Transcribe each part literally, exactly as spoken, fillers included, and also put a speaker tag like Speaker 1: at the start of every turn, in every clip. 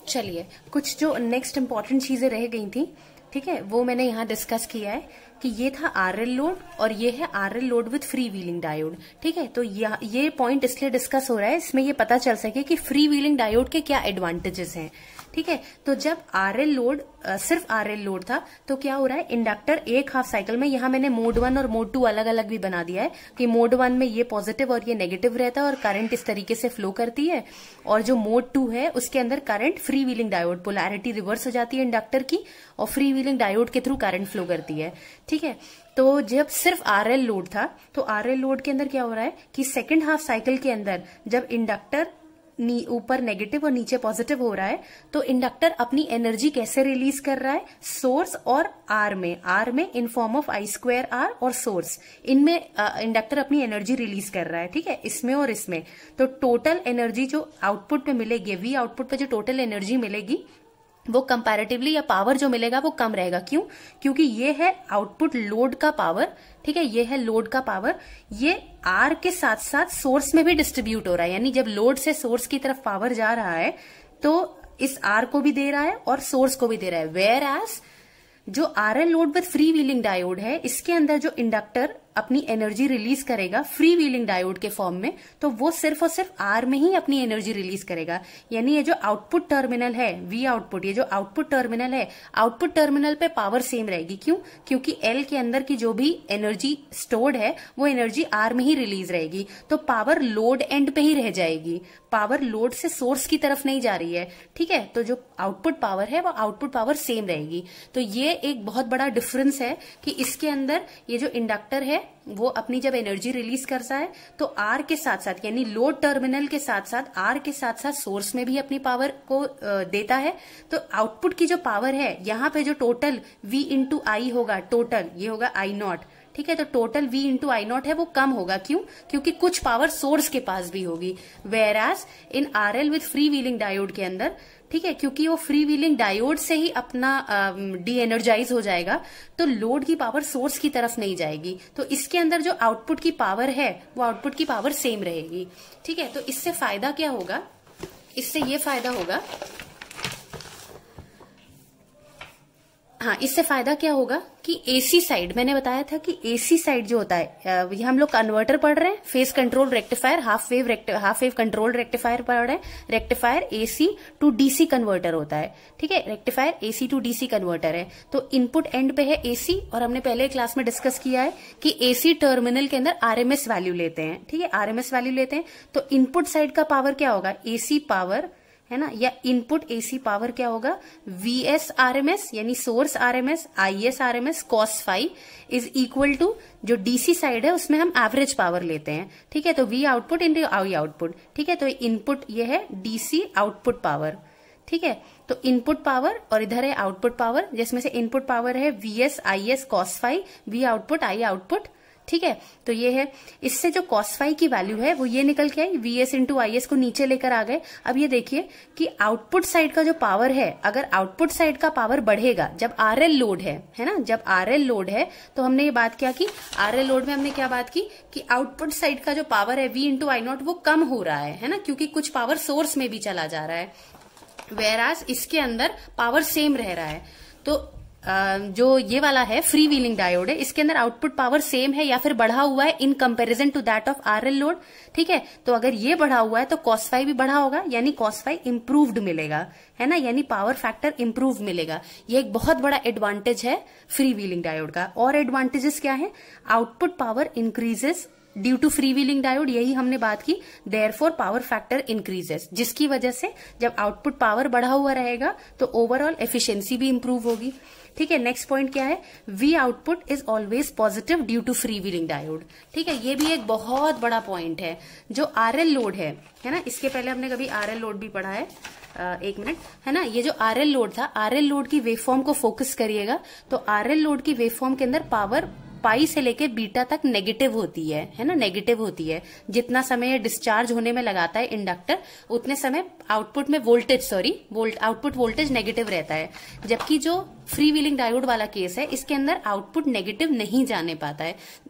Speaker 1: चलिए, कुछ जो नेक्स्ट इंपॉर्टेंट चीजें रह गई थी, ठीक है, वो मैंने यहाँ डिस्कस किया है कि ये था आरएल लोड और ये है RL load with free wheeling diode. ठीक है, तो ये पॉइंट इसलिए डिस्कस हो रहा है, इसमें ये पता चल सके कि फ्री व्हीलिंग डायोड के क्या एडवांटेजेस हैं। ठीक है, तो जब आरएल लोड सिर्फ आरएल लोड था तो क्या हो रहा है, इंडक्टर एक हाफ साइकिल में, यहाँ मैंने मोड वन और मोड टू अलग अलग भी बना दिया है कि मोड वन में ये पॉजिटिव और ये नेगेटिव रहता है और करंट इस तरीके से फ्लो करती है, और जो मोड टू है उसके अंदर current free wheeling diode, polarity reverse हो जाती है इंडक्टर की और फ्री व्हीलिंग डायोड के थ्रू करंट फ्लो करती है। ठीक है, तो जब सिर्फ आरएल लोड था तो आरएल लोड के अंदर क्या हो रहा है कि सेकेंड हाफ साइकिल के अंदर जब इंडक्टर ऊपर नेगेटिव और नीचे पॉजिटिव हो रहा है तो इंडक्टर अपनी एनर्जी कैसे रिलीज कर रहा है, सोर्स और आर में, आर में in form of I square R और सोर्स, इनमें इंडक्टर अपनी एनर्जी रिलीज कर रहा है। ठीक है, इसमें और इसमें, तो टोटल एनर्जी जो आउटपुट में मिलेगी, वी आउटपुट पे जो टोटल एनर्जी मिलेगी वो कंपैरेटिवली या पावर जो मिलेगा वो कम रहेगा। क्यों? क्योंकि ये है आउटपुट लोड का पावर। ठीक है, ये है लोड का पावर, ये आर के साथ साथ सोर्स में भी डिस्ट्रीब्यूट हो रहा है, यानी जब लोड से सोर्स की तरफ पावर जा रहा है तो इस आर को भी दे रहा है और सोर्स को भी दे रहा है। वेयर एज जो RL load with free wheeling diode है, इसके अंदर जो इंडक्टर अपनी एनर्जी रिलीज करेगा फ्री व्हीलिंग डायोड के फॉर्म में, तो वो सिर्फ और सिर्फ आर में ही अपनी एनर्जी रिलीज करेगा। यानी ये जो आउटपुट टर्मिनल है, वी आउटपुट, ये जो आउटपुट टर्मिनल है, आउटपुट टर्मिनल पे पावर सेम रहेगी। क्यों? क्योंकि एल के अंदर की जो भी एनर्जी स्टोर्ड है वो एनर्जी आर में ही रिलीज रहेगी, तो पावर लोड एंड पे ही रह जाएगी, पावर लोड से सोर्स की तरफ नहीं जा रही है। ठीक है, तो जो आउटपुट पावर है वो आउटपुट पावर सेम रहेगी। तो ये एक बहुत बड़ा डिफरेंस है कि इसके अंदर ये जो इंडक्टर है वो अपनी जब एनर्जी रिलीज करता है तो आर के साथ साथ, यानी लोड टर्मिनल के साथ साथ आर के साथ साथ सोर्स में भी अपनी पावर को देता है। तो आउटपुट की जो पावर है यहाँ पे जो टोटल V इंटू आई होगा, टोटल ये होगा आई नॉट। ठीक है, तो total V into I naught है वो कम होगा। क्यों? क्योंकि कुछ पावर सोर्स के पास भी होगी। Whereas in RL with free wheeling diode के अंदर, ठीक है, क्योंकि वो फ्री व्हीलिंग डायोड से ही अपना डी एनर्जाइज हो जाएगा तो लोड की पावर सोर्स की तरफ नहीं जाएगी, तो इसके अंदर जो आउटपुट की पावर है वो आउटपुट की पावर सेम रहेगी। ठीक है, तो इससे फायदा क्या होगा, इससे ये फायदा होगा, हाँ, इससे फायदा क्या होगा कि एसी साइड, मैंने बताया था कि एसी साइड जो होता है, ये हम लोग कन्वर्टर पढ़ रहे हैं, phase control rectifier, half wave half wave control rectifier पढ़ रहे हैं। Rectifier AC to DC converter होता है। ठीक है, rectifier AC to DC converter है, तो इनपुट एंड पे है एसी, और हमने पहले क्लास में डिस्कस किया है कि एसी टर्मिनल के अंदर आरएमएस वैल्यू लेते हैं। ठीक है, आरएमएस वैल्यू लेते हैं, तो इनपुट साइड का पावर क्या होगा, एसी पावर है ना, या इनपुट एसी पावर क्या होगा, V S R M S, यानी source R M S, I S R M S cos phi is equal to जो डीसी साइड है उसमें हम एवरेज पावर लेते हैं। ठीक है, तो V output into I output. ठीक है, तो इनपुट ये है डीसी आउटपुट पावर। ठीक है, तो इनपुट पावर और इधर है आउटपुट पावर, जिसमें से इनपुट पावर है V S I S cos phi, V output I output. ठीक है, तो ये है, इससे जो कॉस फाई की वैल्यू है वो ये निकल के आई, V S into I S को नीचे लेकर आ गए। अब ये देखिए कि आउटपुट साइड का जो पावर है, अगर आउटपुट साइड का पावर बढ़ेगा जब आरएल लोड है है ना, जब आरएल लोड है तो हमने ये बात क्या की, आरएल लोड में हमने क्या बात की कि आउटपुट साइड का जो पावर है वी इंटू आई नॉट वो कम हो रहा है है ना, क्योंकि कुछ पावर सोर्स में भी चला जा रहा है, वेराज इसके अंदर पावर सेम रह रहा है। तो जो ये वाला है फ्री व्हीलिंग डायोड है, इसके अंदर आउटपुट पावर सेम है या फिर बढ़ा हुआ है in comparison to that of RL load. ठीक है, तो अगर ये बढ़ा हुआ है तो कॉस फाइव भी बढ़ा होगा, यानी कॉस फाइव इंप्रूव्ड मिलेगा, है ना, यानी पावर फैक्टर इंप्रूव मिलेगा। ये एक बहुत बड़ा एडवांटेज है फ्री व्हीलिंग डायोड का। और एडवांटेजेस क्या है, output power increases due to free wheeling diode, यही हमने बात की, देयरफॉर पावर फैक्टर इंक्रीजेस, जिसकी वजह से जब आउटपुट पावर बढ़ा हुआ रहेगा तो ओवरऑल एफिशिएंसी भी इंप्रूव होगी। ठीक है, नेक्स्ट पॉइंट क्या है, V output is always positive due to free wheeling diode. ठीक है, ये भी एक बहुत बड़ा पॉइंट है। जो आरएल लोड है है ना, इसके पहले हमने कभी आरएल लोड भी पढ़ा है, आ, एक मिनट, है ना, ये जो आरएल लोड था, आरएल लोड की वेवफॉर्म को फोकस करिएगा, तो आरएल लोड की वेवफॉर्म के अंदर पावर पाई से लेके बीटा तक नेगेटिव होती है है ना, नेगेटिव होती है। जितना समय डिस्चार्ज होने में लगाता है इंडक्टर, उतने समय आउटपुट में voltage sorry volt output voltage negative रहता है। जबकि जो फ्री व्हीलिंग डायोड वाला केस है, इसके अंदर आउटपुट नेगेटिव नहीं जाने पाता है।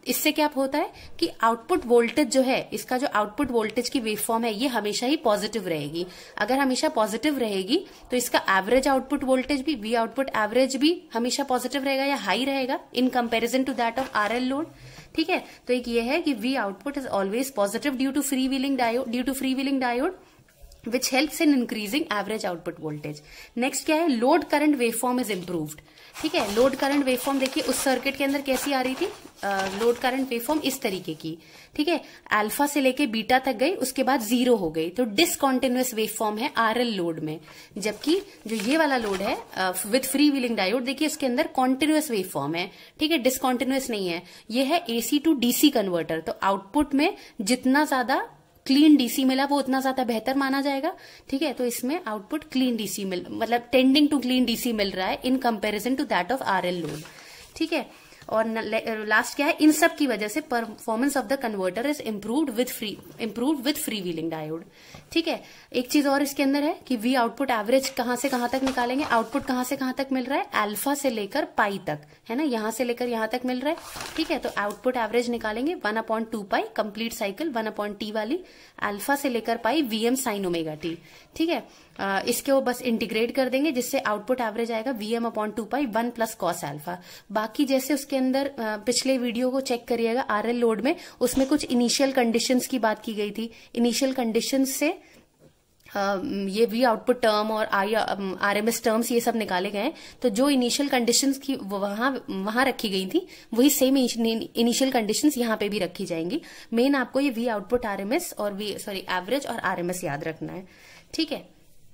Speaker 1: इससे क्या होता है कि आउटपुट वोल्टेज जो है, इसका जो आउटपुट वोल्टेज की वेवफॉर्म है ये हमेशा ही पॉजिटिव रहेगी। अगर हमेशा पॉजिटिव रहेगी तो इसका एवरेज आउटपुट वोल्टेज भी, वी आउटपुट एवरेज भी हमेशा पॉजिटिव रहेगा या हाई रहेगा in comparison to that of R L load. ठीक है, तो एक ये है कि V output is always positive due to free wheeling diode, due to free wheeling diode which helps in increasing average output voltage. Next क्या है, load current waveform is improved. ठीक है, लोड करंट वेवफॉर्म देखिए उस circuit के अंदर कैसी आ रही थी, लोड करंट वेवफॉर्म इस तरीके की। ठीक है, अल्फा से लेके बीटा तक गई, उसके बाद जीरो हो गई, तो डिसकॉन्टिन्यूअस वेवफॉर्म है आरएल लोड में। जबकि जो ये वाला लोड है विद फ्री व्हीलिंग डायोड, देखिए उसके अंदर कॉन्टिन्यूअस वेवफॉर्म है। ठीक है, डिसकॉन्टिन्यूअस नहीं है। ये है एसी टू डीसी कन्वर्टर, तो आउटपुट में जितना ज्यादा क्लीन डीसी मिला वो उतना ज्यादा बेहतर माना जाएगा। ठीक है, तो इसमें आउटपुट क्लीन डीसी मिल, मतलब टेंडिंग टू क्लीन डीसी मिल रहा है in comparison to that of RL load. ठीक है, और लास्ट क्या है, इन सब की वजह से performance of the converter is improved with free improved with free wheeling diode. ठीक है, एक चीज और इसके अंदर है कि वी आउटपुट एवरेज कहां से कहां तक निकालेंगे, आउटपुट कहां से कहां तक मिल रहा है, अल्फा से लेकर पाई तक, है ना, यहां से लेकर यहां तक मिल रहा है। ठीक है, तो आउटपुट एवरेज निकालेंगे one upon two pi, complete cycle one upon T वाली, अल्फा से लेकर pi V M sine omega T. ठीक है, आ, इसके वो बस इंटीग्रेट कर देंगे जिससे आउटपुट एवरेज आएगा V M upon two pi one plus cos alpha. बाकी जैसे उसके अंदर आ, पिछले वीडियो को चेक करिएगा आरएल लोड में, उसमें कुछ इनिशियल कंडीशंस की बात की गई थी। इनिशियल कंडीशंस से Uh, ये वी आउटपुट टर्म और आई आरएमएस टर्म्स ये सब निकाले गए। तो जो इनिशियल कंडीशंस की वहां वहां रखी गई थी वही सेम इनिशियल कंडीशंस यहाँ पे भी रखी जाएंगी। मेन आपको ये वी आउटपुट आरएमएस और वी सॉरी एवरेज और आरएमएस याद रखना है। ठीक है,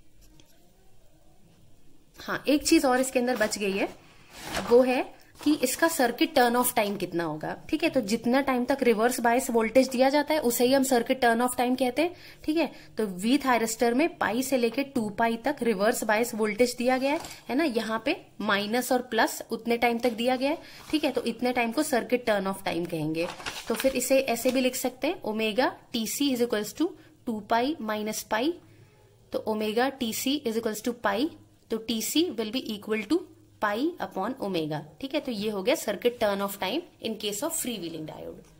Speaker 1: हाँ एक चीज और इसके अंदर बच गई है, वो है कि इसका सर्किट टर्न ऑफ टाइम कितना होगा। ठीक है, तो जितना टाइम तक रिवर्स बायस वोल्टेज दिया जाता है उसे ही हम सर्किट टर्न ऑफ टाइम कहते हैं। ठीक है, तो वी थायरिस्टर में पाई से लेके टू पाई तक रिवर्स बायस वोल्टेज दिया गया है, है ना, यहाँ पे माइनस और प्लस उतने टाइम तक दिया गया है। ठीक है, तो इतने टाइम को सर्किट टर्न ऑफ टाइम कहेंगे। तो फिर इसे ऐसे भी लिख सकते हैं, omega T C is equals to two pi minus pi, तो omega T C is equals to pi, तो T C will be equal to pi upon omega. ठीक है, तो ये हो गया circuit turn off time in case of free wheeling diode.